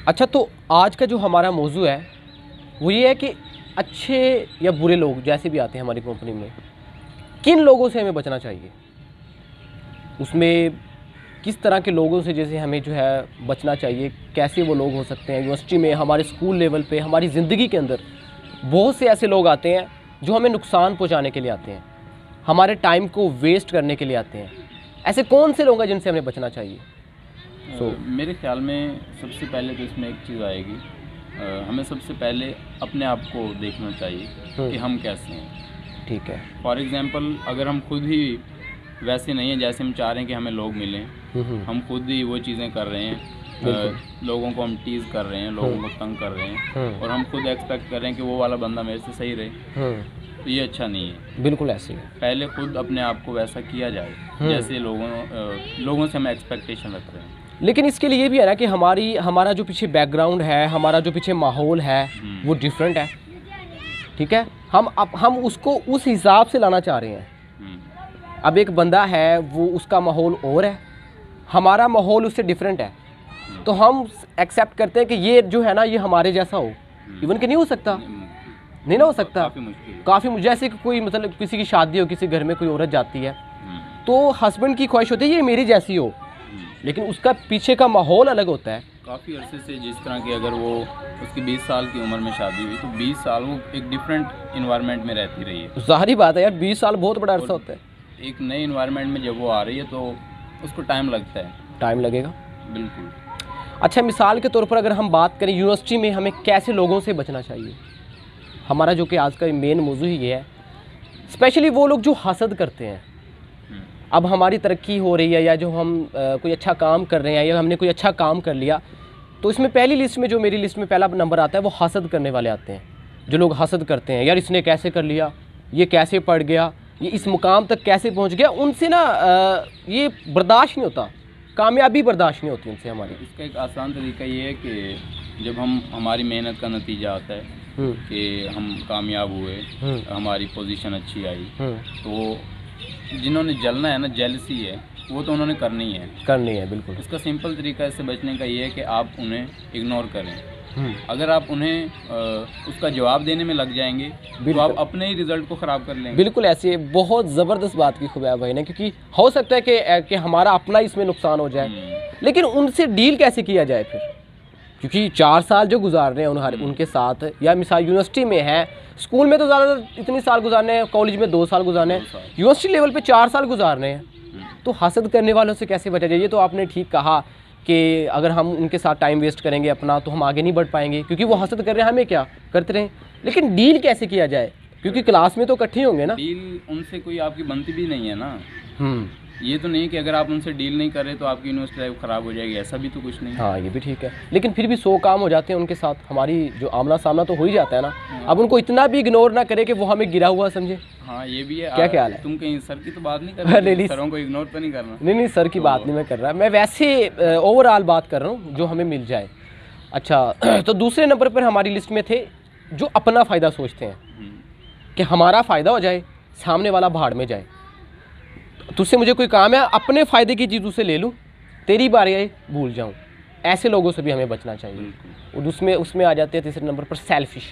अच्छा, तो आज का जो हमारा मौजू है वो ये है कि अच्छे या बुरे लोग जैसे भी आते हैं हमारी कंपनी में, किन लोगों से हमें बचना चाहिए, उसमें किस तरह के लोगों से जैसे हमें जो है बचना चाहिए, कैसे वो लोग हो सकते हैं। यूनिवर्सिटी में, हमारे स्कूल लेवल पे, हमारी ज़िंदगी के अंदर बहुत से ऐसे लोग आते हैं जो हमें नुकसान पहुंचाने के लिए आते हैं, हमारे टाइम को वेस्ट करने के लिए आते हैं। ऐसे कौन से लोग हैं जिनसे हमें बचना चाहिए? मेरे ख्याल में सबसे पहले तो इसमें एक चीज़ आएगी, हमें सबसे पहले अपने आप को देखना चाहिए कि हम कैसे हैं। ठीक है। फॉर एग्ज़ाम्पल, अगर हम खुद ही वैसे नहीं हैं जैसे हम चाह रहे हैं कि हमें लोग मिलें, हम खुद ही वो चीज़ें कर रहे हैं, लोगों को हम टीज़ कर रहे हैं, लोगों को तंग कर रहे हैं, और हम खुद एक्सपेक्ट कर रहे हैं कि वो वाला बंदा मेरे से सही रहे, तो ये अच्छा नहीं है। बिल्कुल ऐसे ही। पहले खुद अपने आप को वैसा किया जाए जैसे लोगों से हम एक्सपेक्टेशन रख रहे हैं। लेकिन इसके लिए ये भी है ना कि हमारा जो पीछे बैकग्राउंड है, हमारा जो पीछे माहौल है वो डिफरेंट है। ठीक है, हम उसको उस हिसाब से लाना चाह रहे हैं। अब एक बंदा है, वो उसका माहौल और है, हमारा माहौल उससे डिफरेंट है, तो हम एक्सेप्ट करते हैं कि ये जो है ना ये हमारे जैसा हो। इवन कि नहीं हो सकता, नहीं ना हो सकता, काफ़ी जैसे कि कोई मतलब किसी की शादी हो, किसी घर में कोई औरत जाती है तो हस्बैंड की ख्वाहिश होती है ये मेरी जैसी हो, लेकिन उसका पीछे का माहौल अलग होता है। काफ़ी अरसे से जिस तरह की अगर वो उसकी 20 साल की उम्र में शादी हुई तो 20 साल वो एक डिफरेंट इन्वायरमेंट में रहती रही है। ज़ाहिर बात है यार, 20 साल बहुत बड़ा अरसा होता है। एक नए इन्वायरमेंट में जब वो आ रही है तो उसको टाइम लगता है। टाइम लगेगा, बिल्कुल। अच्छा, मिसाल के तौर पर अगर हम बात करें यूनिवर्सिटी में हमें कैसे लोगों से बचना चाहिए, हमारा जो कि आज का मेन मौजू ही ये है। स्पेशली वो लोग जो हसद करते हैं। अब हमारी तरक्की हो रही है या जो हम कोई अच्छा काम कर रहे हैं या हमने कोई अच्छा काम कर लिया, तो इसमें पहली लिस्ट में, जो मेरी लिस्ट में पहला नंबर आता है, वो हसद करने वाले आते हैं। जो लोग हसद करते हैं, यार इसने कैसे कर लिया, ये कैसे पढ़ गया, ये इस मुकाम तक कैसे पहुंच गया, उनसे ना ये बर्दाश्त नहीं होता, कामयाबी बर्दाश्त नहीं होती उनसे हमारी। इसका एक आसान तरीका ये है कि जब हमारी मेहनत का नतीजा आता है कि हम कामयाब हुए, हमारी पोजीशन अच्छी आई, तो जिन्होंने जलना है ना, जेलसी है, वो तो उन्होंने करनी है। बिल्कुल। इसका सिंपल तरीका इससे बचने का ये है कि आप उन्हें इग्नोर करें। अगर आप उन्हें उसका जवाब देने में लग जाएंगे तो आप अपने ही रिजल्ट को ख़राब कर लेंगे। बिल्कुल ऐसे, बहुत ज़बरदस्त बात की खुबैब भाई ने, क्योंकि हो सकता है कि हमारा अपना इसमें नुकसान हो जाए, लेकिन उनसे डील कैसे किया जाए फिर? क्योंकि 4 साल जो गुजार रहे हैं उनके साथ, या मिसाल यूनिवर्सिटी में है, स्कूल में तो ज़्यादा इतने साल गुजारने हैं, कॉलेज में 2 साल गुजारने हैं, यूनिवर्सिटी लेवल पे 4 साल गुजारने हैं, तो हसद करने वालों से कैसे बचा जाए? ये तो आपने ठीक कहा कि अगर हम उनके साथ टाइम वेस्ट करेंगे अपना, तो हम आगे नहीं बढ़ पाएंगे, क्योंकि वो हसद कर रहे हैं, हमें क्या करते रहें। लेकिन डील कैसे किया जाए, क्योंकि क्लास में तो इकट्ठे होंगे ना। डील उनसे कोई आपकी बनती भी नहीं है ना। ये तो नहीं कि अगर आप उनसे डील नहीं कर रहे तो आपकी यूनिवर्सिटी लाइफ ख़राब हो जाएगी, ऐसा भी तो कुछ नहीं। हाँ, ये भी ठीक है, लेकिन फिर भी 100 काम हो जाते हैं उनके साथ, हमारी जो आमना सामना तो हो ही जाता है ना। अब उनको इतना भी इग्नोर ना करे कि वो हमें गिरा हुआ समझे। हाँ, ये भी है। क्या ख्याल है? तुम कहीं सर की तो बात नहीं कर रहे? नहीं, सरों को इग्नोर तो नहीं करना। नहीं, सर की बात नहीं मैं कर रहा, मैं वैसे ओवरऑल बात कर रहा हूँ जो हमें मिल जाए। अच्छा, तो दूसरे नंबर पर हमारी लिस्ट में थे जो अपना फ़ायदा सोचते हैं कि हमारा फ़ायदा हो जाए, सामने वाला भाड़ में जाए। तुझसे मुझे कोई काम है, अपने फ़ायदे की चीज़ उससे ले लूँ, तेरी बारी आए भूल जाऊँ। ऐसे लोगों से भी हमें बचना चाहिए। और उसमें आ जाते हैं तीसरे नंबर पर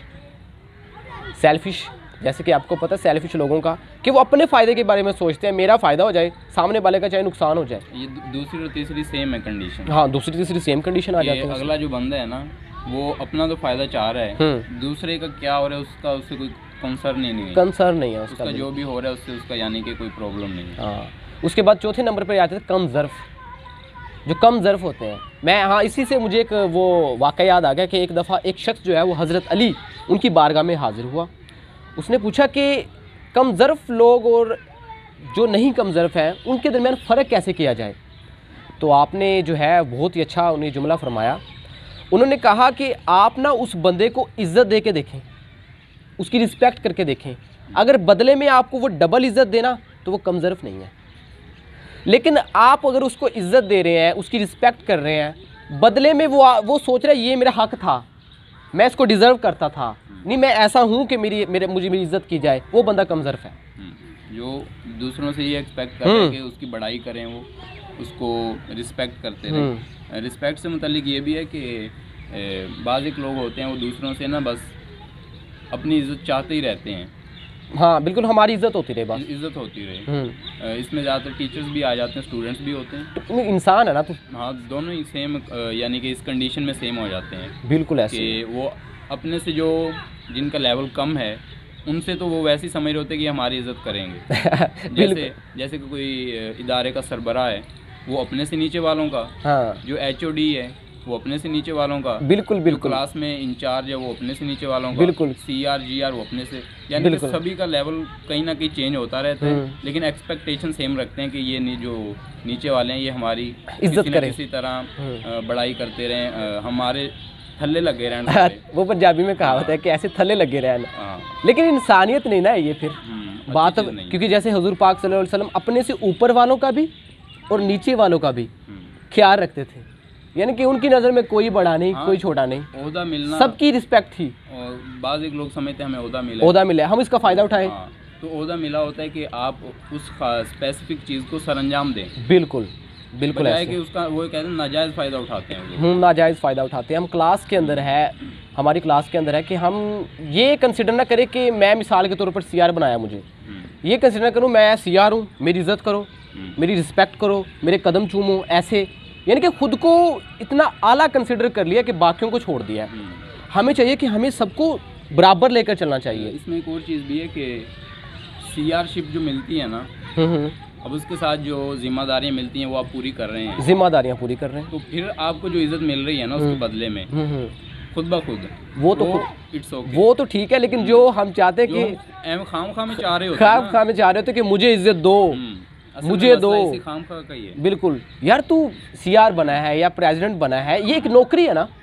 सेल्फिश। जैसे कि आपको पता है सेल्फिश लोगों का कि वो अपने फ़ायदे के बारे में सोचते हैं, मेरा फ़ायदा हो जाए, सामने वाले का चाहे नुकसान हो जाए। ये दूसरी और तीसरी सेम है कंडीशन। हाँ, दूसरी तीसरी सेम कंडीशन आ जाती है। अगला जो बंदा है ना, वो अपना तो फ़ायदा चाह रहा है, दूसरे का क्या हो रहा है उससे कोई कंसर्न नहीं है उसका जो भी हो रहा है उससे उसका यानी कि कोई प्रॉब्लम नहीं है। हाँ, उसके बाद चौथे नंबर पर आते थे कम ज़र्फ़ होते हैं। मैं हाँ, इसी से मुझे एक वो वाक़या याद आ गया कि एक दफ़ा एक शख्स जो है वो हज़रत अली उनकी बारगाह में हाज़िर हुआ। उसने पूछा कि कम ज़र्फ़ लोग और जो नहीं कम ज़र्फ़ हैं उनके दरमियान फ़र्क कैसे किया जाए। तो आपने जो है बहुत ही अच्छा उन्हें जुमला फरमाया। उन्होंने कहा कि आप ना उस बंदे को इज़्ज़त दे के देखें, उसकी रिस्पेक्ट करके देखें। अगर बदले में आपको वो डबल इज़्ज़त देना तो वो कम ज़र्फ़ नहीं है, लेकिन आप अगर उसको इज़्ज़त दे रहे हैं, उसकी रिस्पेक्ट कर रहे हैं, बदले में वो सोच रहा है ये मेरा हक़ था, मैं इसको डिज़र्व करता था, नहीं मैं ऐसा हूँ कि मुझे मेरी इज़्ज़त की जाए, वो बंदा कम ज़र्फ़ है। जो दूसरों से ये एक्सपेक्ट करते हैं कि उसकी बड़ाई करें, वो उसको रिस्पेक्ट करते रहें। रिस्पेक्ट से मुतालिक ये भी है कि बाज़ एक लोग होते हैं वो दूसरों से ना बस अपनी इज्जत चाहते ही रहते हैं। हाँ बिल्कुल, हमारी इज्जत होती रहे, बस इज्जत होती रहे। इसमें ज़्यादातर टीचर्स भी आ जाते हैं, स्टूडेंट्स भी होते हैं। तो इंसान है ना तू। हाँ, दोनों ही सेम, यानी कि इस कंडीशन में सेम हो जाते हैं। बिल्कुल ऐसे कि वो अपने से जो जिनका लेवल कम है उनसे तो वो वैसे ही समझ रहे होते हैं कि हमारी इज्जत करेंगे। जैसे कि कोई इदारे का सरबराह है वो अपने से नीचे वालों का, हाँ, जो HOD है वो अपने से नीचे वालों का, बिल्कुल बिल्कुल, क्लास में इंचार्ज है वो अपने से नीचे वालों का, बिल्कुल, CR GR वो अपने से, यानी कि सभी का लेवल कहीं ना कहीं चेंज होता रहता है, लेकिन एक्सपेक्टेशन सेम रखते हैं कि ये जो नीचे वाले हैं ये हमारी इज्जत करें, किसी तरह बड़ाई करते रहें, हमारे थल्ले लगे रहना। वो पंजाबी में कहावत है कि ऐसे थल्ले लगे रहना। लेकिन इंसानियत नहीं ना ये फिर बात, क्योंकि जैसे हुजूर पाक सल्लल्लाहु अलैहि वसल्लम अपने से ऊपर वालों का भी और नीचे वालों का भी ख्याल रखते थे, यानी कि उनकी नज़र में कोई बड़ा नहीं, कोई छोटा नहीं, ओहदा मिलना, सबकी रिस्पेक्ट थी। और बाज़ एक लोग समझते हैं हमें ओहदा मिला, हम इसका फ़ायदा उठाएं। तो ओहदा मिला होता है कि आप उस स्पेसिफिक चीज़ को सरअंजाम दें। बिल्कुल बिल्कुल ऐसे कि उसका वो कहते हैं नाजायज़ फ़ायदा उठाते हैं। नाजायज़ फ़ायदा उठाते हैं। हम क्लास के अंदर है, हमारी क्लास के अंदर है कि हम ये कंसिडर ना करें कि मैं मिसाल के तौर पर CR बनाया, मुझे ये कंसिडर करूँ मैं CR हूँ, मेरी इज़्ज़त करो, मेरी रिस्पेक्ट करो, मेरे कदम चूमो, ऐसे, यानी कि ख़ुद को इतना आला कंसिडर कर लिया कि बाकियों को छोड़ दिया है। हमें चाहिए कि हमें सबको बराबर लेकर चलना चाहिए। इसमें एक और चीज़ भी है कि CRशिप जो मिलती है ना, अब उसके साथ जो जिम्मेदारियाँ मिलती हैं वो आप पूरी कर रहे हैं, जिम्मेदारियाँ पूरी कर रहे हैं, तो फिर आपको जो इज़्ज़त मिल रही है ना उसके बदले में खुद ब खुद वो इट्स ओके, वो तो ठीक है। लेकिन जो हम चाहते हैं कि खाम में चाह रहे होते कि मुझे इज्जत दो, मुझे दो, बिल्कुल यार तू CR बना है या प्रेसिडेंट बना है, ये एक नौकरी है ना,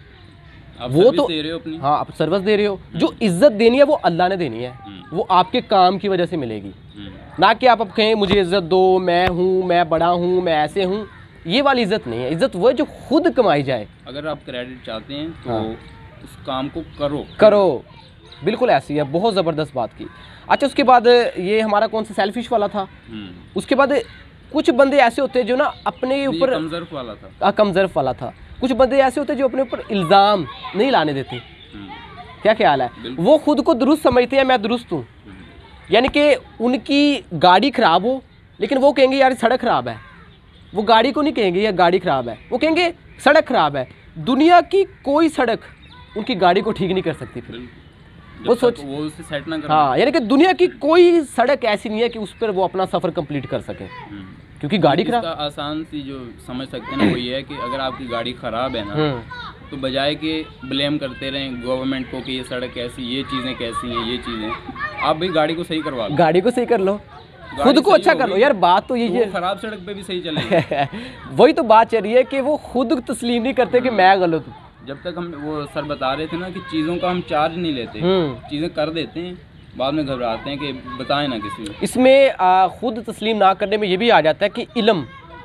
वो तो दे रहे हो अपनी, हाँ आप सर्विस दे रहे हो। जो इज्जत देनी है वो अल्लाह ने देनी है, वो आपके काम की वजह से मिलेगी, ना कि आप अब कहें मुझे इज्जत दो, मैं हूँ, मैं बड़ा हूँ, मैं ऐसे हूँ, ये वाली इज्जत नहीं है। इज्जत वो है जो खुद कमाई जाए। अगर आप क्रेडिट चाहते हैं तो उस काम को करो, बिल्कुल ऐसी है, बहुत ज़बरदस्त बात की। अच्छा, उसके बाद ये हमारा कौन सा सेल्फिश वाला था, उसके बाद कुछ बंदे ऐसे होते हैं जो ना अपने ऊपर कमज़र्फ वाला था, कमज़र्फ वाला था। कुछ बंदे ऐसे होते हैं जो अपने ऊपर इल्ज़ाम नहीं लाने देते। क्या ख्याल है, वो खुद को दुरुस्त समझते हैं, मैं दुरुस्त हूँ, यानी कि उनकी गाड़ी ख़राब हो लेकिन वो कहेंगे यार सड़क ख़राब है, वो गाड़ी को नहीं कहेंगे यार गाड़ी ख़राब है, वो कहेंगे सड़क ख़राब है। दुनिया की कोई सड़क उनकी गाड़ी को ठीक नहीं कर सकती फिर वो सोच वो उसे सेट ना कर। हाँ, यानी कि दुनिया की कोई सड़क ऐसी नहीं है कि उस पर वो अपना सफ़र कंप्लीट कर सके, क्योंकि गाड़ी खराब। आसान सी जो समझ सकते हैं ना वो ये है कि अगर आपकी गाड़ी ख़राब है ना तो बजाय कि ब्लेम करते रहें गवर्नमेंट को कि ये सड़क कैसी, ये चीज़ें कैसी हैं, ये चीज़ें, आप भी गाड़ी को सही करवा लो, गाड़ी को सही कर लो, खुद को अच्छा कर लो। यार बात तो यही है, ख़राब सड़क पे भी सही चलेगी। वही तो बात चल रही है कि वो खुद तस्लीम नहीं करते कि मैं गलत हूँ। जब तक हम, वो सर बता रहे थे ना कि चीज़ों का हम चार्ज नहीं लेते, चीज़ें कर देते हैं, बाद में घबराते हैं कि बताएं ना किसी को। इसमें खुद तस्लीम ना करने में ये भी आ जाता है कि इल्म,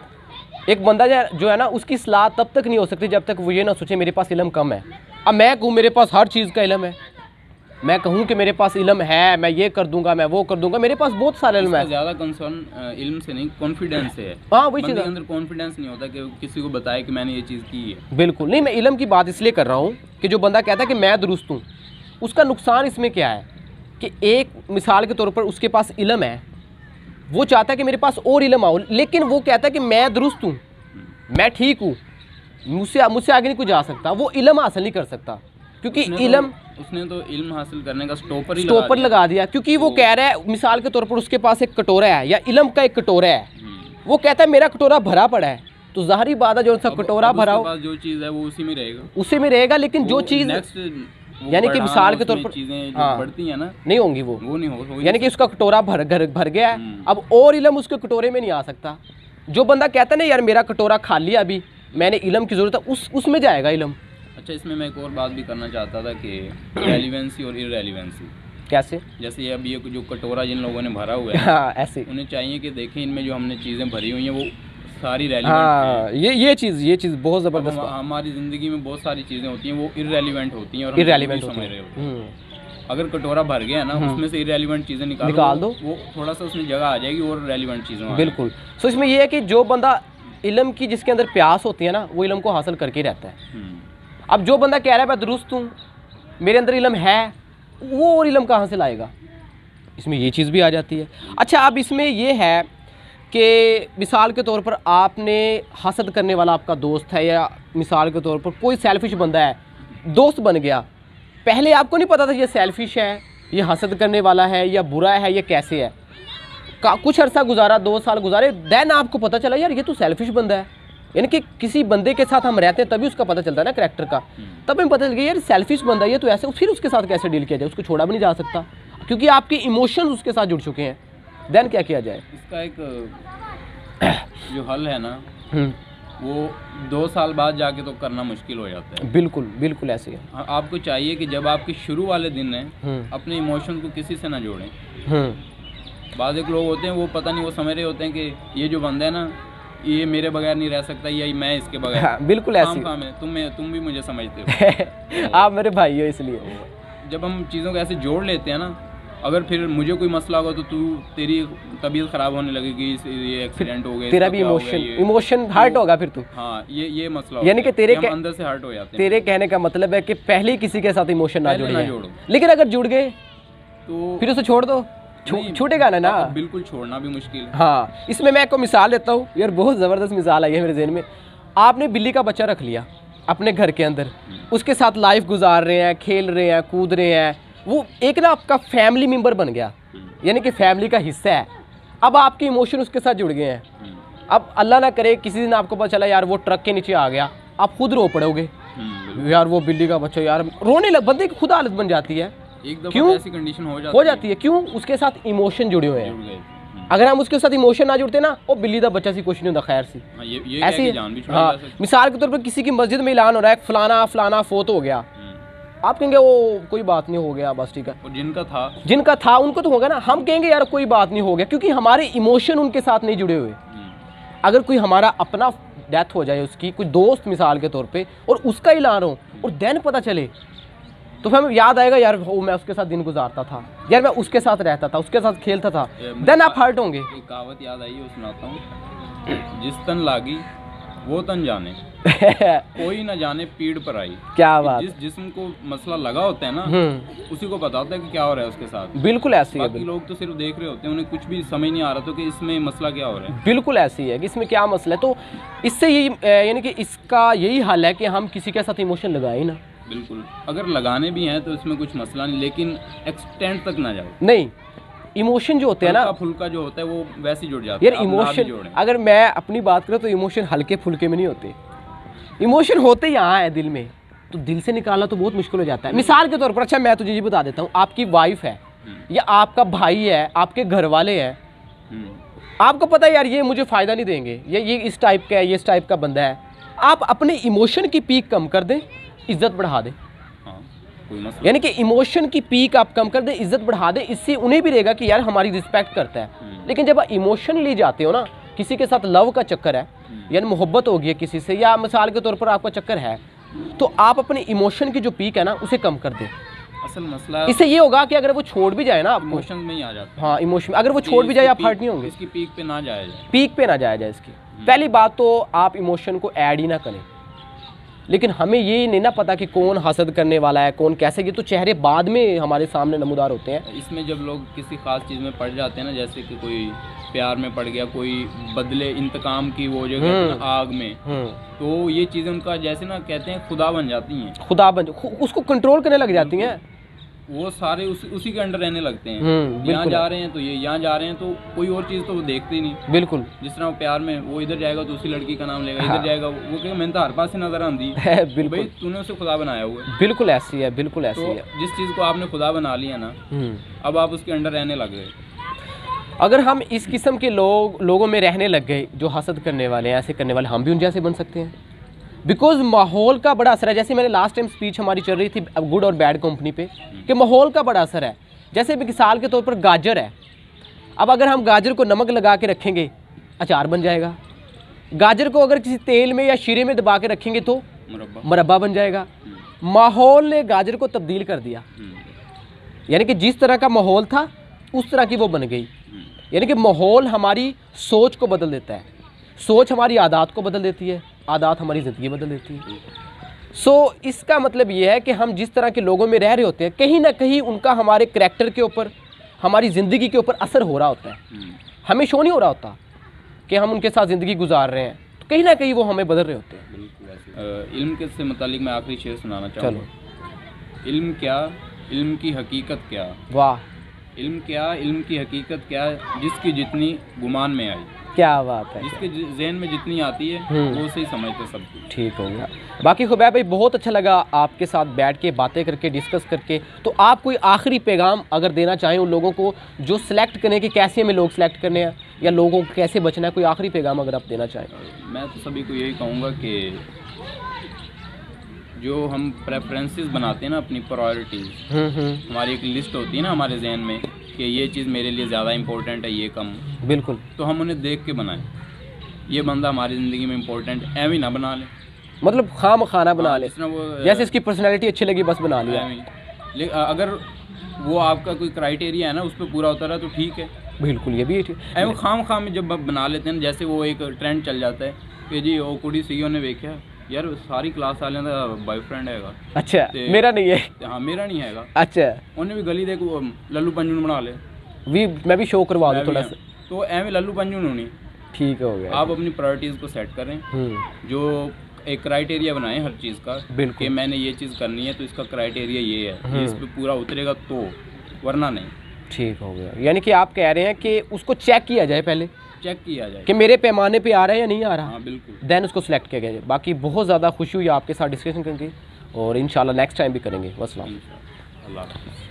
एक बंदा जो है ना उसकी इस्लाह तब तक नहीं हो सकती जब तक वो ये ना सोचे मेरे पास इल्म कम है। अब मैं कहूँ मेरे पास हर चीज़ का इल्म है, मैं कहूँ कि मेरे पास इल्म है, मैं ये कर दूंगा, मैं वो कर दूंगा, मेरे पास बहुत सारे इल्म है। ज़्यादा कंसर्न इल्म से नहीं, कॉन्फिडेंस से है। हाँ, वही चीज़, अंदर कॉन्फिडेंस नहीं होता कि किसी को बताए कि मैंने ये चीज़ की है। बिल्कुल नहीं, मैं इल्म की बात इसलिए कर रहा हूँ कि जो बंदा कहता है कि मैं दुरुस्त हूँ, उसका नुकसान इसमें क्या है कि एक मिसाल के तौर पर उसके पास इल्म है, वो चाहता है कि मेरे पास और इल्म आओ, लेकिन वो कहता है कि मैं दुरुस्त हूँ, मैं ठीक हूँ, मुझसे आगे नहीं कोई जा सकता, वो इल्म हासिल नहीं कर सकता, क्योंकि उसने तो इल्म हासिल करने का स्टॉपर लगा दिया। क्योंकि वो कह रहा है, मिसाल के तौर पर उसके पास एक कटोरा है या इल्म का एक कटोरा है, वो कहता है मेरा कटोरा भरा पड़ा है, तो ज़ाहिरी बात है जो सा कटोरा भरा हो, जो चीज़ है वो उसी में रहेगा, लेकिन जो चीज़ यानी कि मिसाल के तौर पर चीज़ें बढ़ती हैं ना, नहीं होंगी, वो नहीं हो, यानी कि उसका कटोरा भर गया है, अब और इल्म उसके कटोरे में नहीं आ सकता। जो बंदा कहता है ना यार मेरा कटोरा खाली है, अभी मैंने इल्म की ज़रूरत है, उसमें जाएगा इल्म। अच्छा, इसमें मैं एक और बात भी करना चाहता था कि रेलिवेंसी और इररेलिवेंसी कैसे, जैसे अब ये जो कटोरा जिन लोगों ने भरा हुआ है, हाँ, ऐसे उन्हें चाहिए कि देखें इनमें जो हमने चीज़ें भरी हुई हैं वो सारी रेलिवेंट हैं। ये चीज़ बहुत ज़बरदस्त। हमारी ज़िंदगी में बहुत सारी चीज़ें होती हैं वो इररेलिवेंट होती हैं और इररेलिवेंट समझ रहे होते हैं। अगर कटोरा भर गया ना, उसमें से इररेलिवेंट चीज़ें निकाल दो, वो थोड़ा सा उसमें जगह आ जाएगी और रेलिवेंट चीज़ें। बिल्कुल। सो इसमें यह है कि जो बंदा इल्म की जिसके अंदर प्यास होती है ना, वो इल्म को हासिल करके रहता है। अब जो बंदा कह रहा है मैं दुरुस्त हूँ, मेरे अंदर इल्म है, वो और इल्म कहाँ से लाएगा? इसमें ये चीज़ भी आ जाती है। अच्छा, अब इसमें ये है कि मिसाल के तौर पर आपने हसद करने वाला आपका दोस्त है, या मिसाल के तौर पर कोई सेल्फिश बंदा है, दोस्त बन गया, पहले आपको नहीं पता था ये सेल्फिश है, ये हसद करने वाला है, या बुरा है, ये कैसे है, कुछ अर्सा गुजारा, 2 साल गुजारे, देन आपको पता चला यार ये तो सेल्फिश बंदा है। यानी कि किसी बंदे के साथ हम रहते हैं तभी उसका पता चलता है ना कैरेक्टर का, तब हमें पता चल गया यार सेल्फिश बंदा है ये तो ऐसे, फिर उसके साथ कैसे डील किया जाए, उसको छोड़ा भी नहीं जा सकता क्योंकि आपके इमोशंस उसके साथ जुड़ चुके हैं। देन क्या किया जाए? इसका एक जो हल है ना, वो 2 साल बाद जाके तो करना मुश्किल हो जाता है। बिल्कुल बिल्कुल ऐसे है। आपको चाहिए कि जब आपके शुरू वाले दिन हैं अपने इमोशन को किसी से ना जोड़ें। बाद एक लोग होते हैं वो पता नहीं, वो समझ रहे होते हैं कि ये जो बंदा है ना ये मेरे बगैर नहीं रह सकता, या मैं इसके बगैर। हाँ, बिल्कुल ऐसे काम है, तुम भी मुझे समझते हो आप मेरे भाई हो, इसलिए जब हम चीज़ों को ऐसे जोड़ लेते हैं ना, अगर फिर मुझे कोई मसला होगा तो तेरी तबीयत ख़राब होने लगेगी, ये एक्सीडेंट हो गया, तेरा भी इमोशन हर्ट होगा फिर तू। हाँ, ये मसला, यानी कि तेरे अंदर से हर्ट हो जाते हैं। तेरे कहने का मतलब है कि पहले किसी के साथ इमोशन ना जोड़ो, लेकिन अगर जुड़ गए तो फिर उसे छोड़ दो, छूटेगा ना। बिल्कुल छोड़ना भी मुश्किल है। हाँ, इसमें मैं आपको मिसाल देता हूँ यार, बहुत ज़बरदस्त मिसाल आई है मेरे ज़हन में। आपने बिल्ली का बच्चा रख लिया अपने घर के अंदर, उसके साथ लाइफ गुजार रहे हैं, खेल रहे हैं, कूद रहे हैं, वो एक ना आपका फैमिली मेम्बर बन गया, यानी कि फैमिली का हिस्सा है। अब आपके इमोशन उसके साथ जुड़ गए हैं। अब अल्लाह ना करे किसी दिन आपको पता चला यार वो ट्रक के नीचे आ गया, आप खुद रो पड़ोगे यार, वो बिल्ली का बच्चा, यार रोने लग, बंदे की खुद हालत बन जाती है। क्यों ऐसी कंडीशन हो जाती है? क्यों? उसके साथ इमोशन जुड़े हुए हैं। अगर हम उसके साथ इमोशन ना जुड़ते ना, वो बिल्ली का बच्चा सी कुछ नहीं होता, खैर सी ऐसी। हाँ, मिसाल के तौर पर किसी की मस्जिद में ऐलान हो रहा है फलाना फलाना फोत हो गया, आप कहेंगे वो कोई बात नहीं, हो गया बस ठीक है। और जिनका था उनको तो होगा ना, हम कहेंगे यार कोई बात नहीं, हो गया, क्योंकि हमारे इमोशन उनके साथ नहीं जुड़े हुए। अगर कोई हमारा अपना डेथ हो जाए, उसकी कोई दोस्त मिसाल के तौर पे, और उसका ऐलान हो और देन पता चले, तो फिर हमें याद आएगा यार वो मैं उसके साथ दिन गुजारता था, यार मैं उसके साथ रहता था, उसके साथ खेलता था, देन आप हर्ट होंगे। एक कहावत याद आई है, सुनाता हूँ। जिस तन लागी वो तन जाने कोई ना जाने पीड़ पर आई। क्या बात। जिस जिस्म को मसला लगा होता है ना, उसी को पता होता है कि क्या हो रहा है उसके साथ। बिल्कुल ऐसी है। बाकी लोग तो सिर्फ देख रहे होते हैं, उन्हें कुछ भी समझ नहीं आ रहा तो कि इसमें मसला क्या हो रहा है। बिल्कुल ऐसी है कि इसमें क्या मसला है। तो इससे यही यानी कि इसका यही हल है कि हम किसी के साथ इमोशन लगाए ना। बिल्कुल, अगर लगाने भी हैं तो इसमें कुछ मसला नहीं, लेकिन एक्सटेंड तक ना जाओ। नहीं, इमोशन जो होते हैं ना, फुल्का जो होता है वो वैसे जुड़ जाता है यार। इमोशन अगर मैं अपनी बात करूँ तो इमोशन हल्के फुल्के में नहीं होते, इमोशन होते यहाँ है दिल में, तो दिल से निकालना तो बहुत मुश्किल हो जाता है। मिसाल के तौर पर, अच्छा मैं तुझे ये बता देता हूँ, आपकी वाइफ है या आपका भाई है, आपके घर वाले हैं, आपको पता है यार ये मुझे फ़ायदा नहीं देंगे, ये इस टाइप का है, ये इस टाइप का बंदा है, आप अपने इमोशन की पीक कम कर दें, इज्जत बढ़ा दें। यानी कि इमोशन की पीक आप कम कर दें, इज्जत बढ़ा दें, इससे उन्हें भी रहेगा कि यार हमारी रिस्पेक्ट करता है। लेकिन जब आप इमोशनली जाते हो ना, किसी के साथ लव का चक्कर है, यानी मोहब्बत हो गई किसी से, या मिसाल के तौर पर आपका चक्कर है, तो आप अपने इमोशन की जो पीक है ना उसे कम कर दें। असल मसला इससे ये होगा कि अगर वो छोड़ भी जाए ना, आप इमोशन में ही आ जाता है। हाँ, इमोशन अगर वो छोड़ भी जाए आप हर्ट नहीं होंगे। इसकी पीक पे ना जाया जाए, पीक पे ना जाया जाए इसकी। पहली बात तो आप इमोशन को ऐड ही ना करें। लेकिन हमें ये नहीं ना पता कि कौन हसद करने वाला है, कौन कैसे, ये तो चेहरे बाद में हमारे सामने नमूदार होते हैं। इसमें जब लोग किसी खास चीज़ में पड़ जाते हैं ना, जैसे कि कोई प्यार में पड़ गया, कोई बदले इंतकाम की वो जो आग में, तो ये चीज़ें उनका जैसे ना कहते हैं खुदा बन जाती हैं, उसको कंट्रोल करने लग जाती हैं। वो सारे उसी के अंडर रहने लगते हैं। यहाँ जा रहे हैं तो ये, यहाँ जा रहे हैं तो कोई और चीज़ तो वो देखते ही नहीं। बिल्कुल, जिस तरह वो प्यार में वो इधर जाएगा तो उसी लड़की का नाम लेगा, इधर जाएगा वो कहेगा मैंने तो हर पास से नजर आंदी है। बिल्कुल भाई, तूने उसे खुदा बनाया हुआ है। बिल्कुल ऐसी है, बिल्कुल ऐसी है। जिस चीज़ को आपने खुदा बना लिया ना, अब आप उसके अंडर रहने लग गए। अगर हम इस किस्म के लोगों में रहने लग गए जो हसद करने वाले हैं, ऐसे करने वाले, हम भी उन जैसे बन सकते हैं। बिकॉज माहौल का बड़ा असर है। जैसे मैंने लास्ट टाइम स्पीच हमारी चल रही थी गुड और बैड कंपनी पे, कि माहौल का बड़ा असर है। जैसे मिसाल के तौर पर गाजर है, अब अगर हम गाजर को नमक लगा के रखेंगे अचार बन जाएगा, गाजर को अगर किसी तेल में या शीरे में दबा के रखेंगे तो मुरब्बा बन जाएगा। माहौल ने गाजर को तब्दील कर दिया, यानी कि जिस तरह का माहौल था उस तरह की वो बन गई। यानी कि माहौल हमारी सोच को बदल देता है, सोच हमारी आदत को बदल देती है, आदत हमारी ज़िंदगी बदल देती है। इसका मतलब ये है कि हम जिस तरह के लोगों में रह रहे होते हैं, कहीं ना कहीं उनका हमारे करैक्टर के ऊपर, हमारी ज़िंदगी के ऊपर असर हो रहा होता है। हमें शो नहीं हो रहा होता कि हम उनके साथ ज़िंदगी गुजार रहे हैं, तो कहीं ना कहीं वो हमें बदल रहे होते हैं। इल्म के से मुतालिक मैं आखिरी शेर सुनाना चाहूँगा। इल्म क्या, इल्म की हकीकत क्या। वाह। इल्म क्या, इल्म की हकीकत क्या, जिसकी जितनी गुमान में आई। क्या बात है। जिसके जहन में जितनी आती है वो सही समझते सब कुछ। ठीक हो गया। बाकी खुबैब भाई बहुत अच्छा लगा आपके साथ बैठ के बातें करके, डिस्कस करके। तो आप कोई आखिरी पैगाम अगर देना चाहें उन लोगों को जो सिलेक्ट करने के, कैसे हमें लोग सिलेक्ट करने हैं या लोगों को कैसे बचना है, कोई आखिरी पैगाम अगर आप देना चाहें। मैं तो सभी को यही कहूँगा कि जो हम प्रेफरेंसेस बनाते हैं ना, अपनी प्रायोरिटीज़, हमारी एक लिस्ट होती है ना हमारे जहन में कि ये चीज़ मेरे लिए ज़्यादा इंपॉर्टेंट है, ये कम। बिल्कुल। तो हम उन्हें देख के बनाएं। ये बंदा हमारी ज़िंदगी में इंपॉर्टेंट है, एवं ही ना बना ले, मतलब खाम खाना बना ले, वो जैसे इसकी पर्सनैलिटी अच्छी लगी बस बना लिया। लेकिन अगर वो आपका कोई क्राइटेरिया है ना उस पर पूरा उतरा तो ठीक है। बिल्कुल, ये भी एवं खाम में जब बना लेते हैं, जैसे वो एक ट्रेंड चल जाता है कि जी वो कुड़ी सीओ ने देखा यार सारी क्लास वाले का बॉयफ्रेंड हैगा। अच्छा, मेरा नहीं है। हाँ, मेरा नहीं हैगा। अच्छा, उन्हें भी गली देख लल्लू पंजून बना ले, मैं भी शो करवा दूँ थोड़ा सा, तो एवं लल्लू पंजून होनी। ठीक हो गया। आप अपनी प्रायोरिटीज़ को सेट करें, जो एक क्राइटेरिया बनाएं हर चीज़ का कि मैंने ये चीज़ करनी है तो इसका क्राइटेरिया ये है, इस पर पूरा उतरेगा तो, वरना नहीं। ठीक हो गया। यानी कि आप कह रहे हैं कि उसको चेक किया जाए, पहले चेक किया जाए कि मेरे पैमाने पे आ रहा है या नहीं आ रहा। हाँ, बिल्कुल। देन उसको सिलेक्ट किया जाए। बाकी बहुत ज़्यादा खुशी हुई आपके साथ डिस्कशन करके, और इंशाल्लाह नेक्स्ट टाइम भी करेंगे। वस्सलाम। अल्लाह हाफ़िज़।